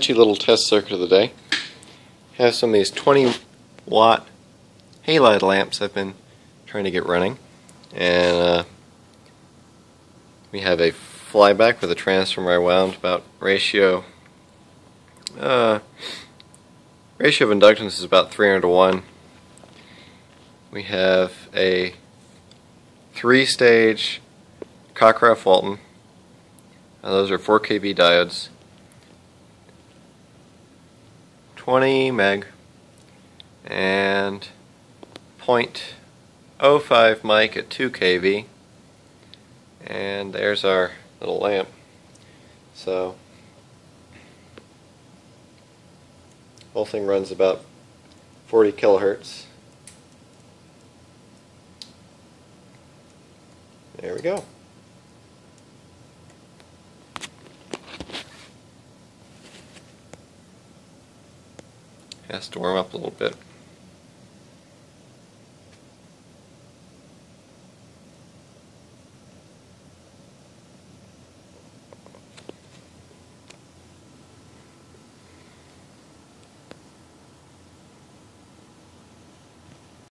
sketchy little test circuit of the day. Have some of these 20-watt halide lamps I've been trying to get running, and we have a flyback with a transformer I wound about ratio of inductance is about 300 to 1. We have a 3-stage Cockcroft-Walton. Those are 4 kV diodes, 20 meg, and 0.05 mic at 2 kV. And there's our little lamp. So whole thing runs about 40 kilohertz. There we go. Has to warm up a little bit.